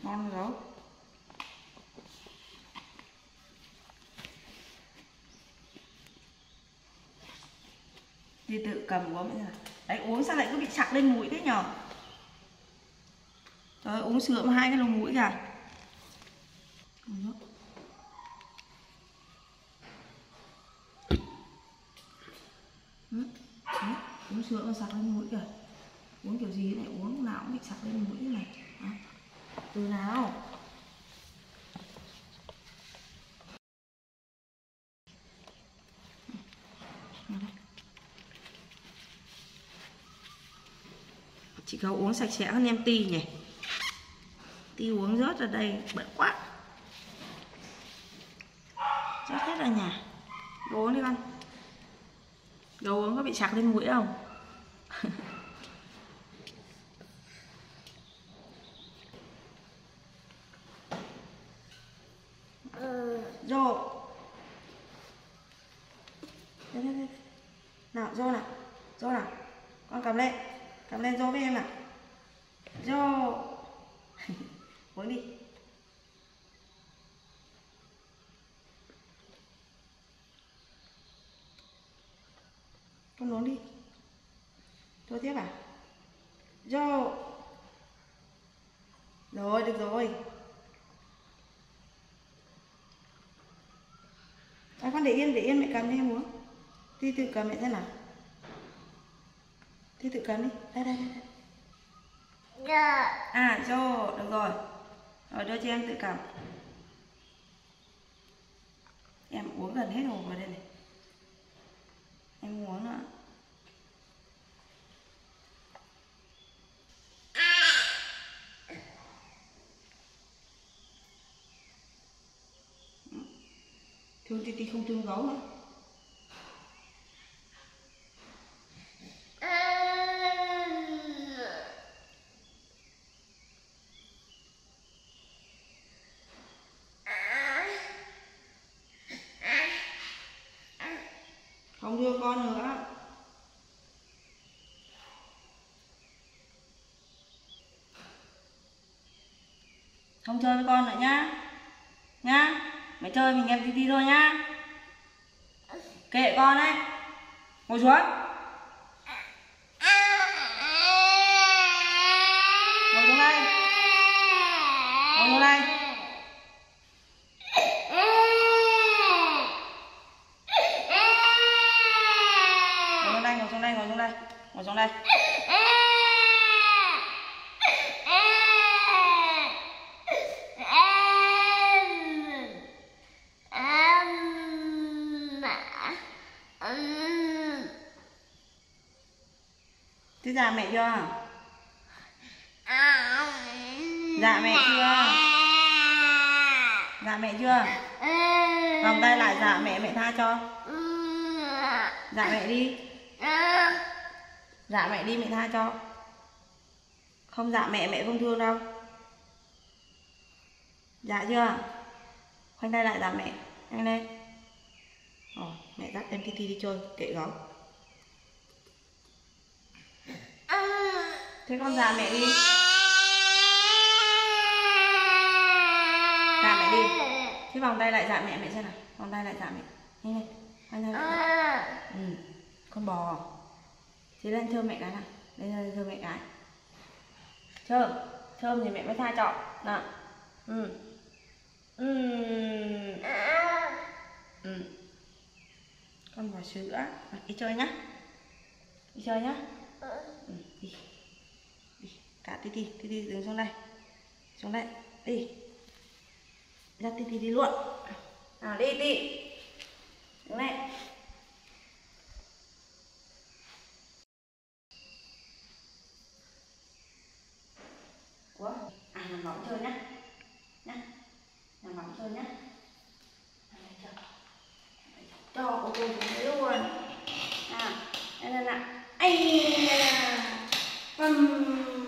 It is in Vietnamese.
ngon gấu. Đi tự cầm uống nữa. Đấy, uống sao lại cứ bị sặc lên mũi thế nhở? Trời, uống sữa mà 2 cái lồng mũi kìa. Uống sữa mà sặc lên mũi kìa. Uống kiểu gì này, uống nào cũng bị sặc lên mũi thế này. Từ nào? Chị Gấu uống sạch sẽ hơn em Ti nhỉ. Ti uống rớt ở đây bận quá. Rớt hết ở nhà. Gấu uống đi con. Gấu uống có bị sặc lên mũi không? Rô. Đây. Nào, Rô nào. Rô nào. Con cầm lên. Cầm lên Rô với em nào. Rô. Uống đi. Con uống đi. Thôi tiếp à? Rô. Rồi, được rồi. Con để yên mẹ cầm đi em uống. Ti tự cầm mẹ xem nào. Ti tự cầm đi. Đây. Rô, được rồi. Rồi đưa cho em tự cầm. Em uống gần hết hồ vào đây này. Em uống nữa. Thương Ti không thương gấu nữa. Không thương con nữa. Không chơi với con nữa nhá. Nhá. Mày chơi mình em Ti thôi nhá. Kệ con đấy. Ngồi xuống. Ngồi xuống đây. Ngồi xuống đây. Ngồi xuống đây. Thế dạ mẹ chưa? Dạ mẹ chưa? Dạ mẹ chưa? Vòng tay lại dạ mẹ tha cho. Dạ mẹ đi. Dạ mẹ đi mẹ tha cho. Không dạ mẹ không thương đâu. Dạ chưa? Khoanh tay lại dạ mẹ. Nhanh lên. Mẹ dắt em Ti đi chơi, kệ gấu. Thế con dạ mẹ đi. Dạ mẹ đi. Thế vòng tay lại dạ mẹ xem nào. Vòng tay lại dạ mẹ. Nhanh lên. Khoanh tay lại. Con bò. Thế lên thơm mẹ cái nào. Lên thơm mẹ cái. Thơm thì mẹ mới tha cho. Nào. Con bò sữa. Đi chơi nhá. Đi chơi nhá. Đi. Cả Ti đứng xuống đây. Xuống đây. Đi. Dắt Ti đi luôn. Nào đi Ti. Đứng đây. Ủa? Nằm võng chơi nhá. Nằm võng chơi nhá. Cho cô xuống đấy luôn. Đây là. Ây da.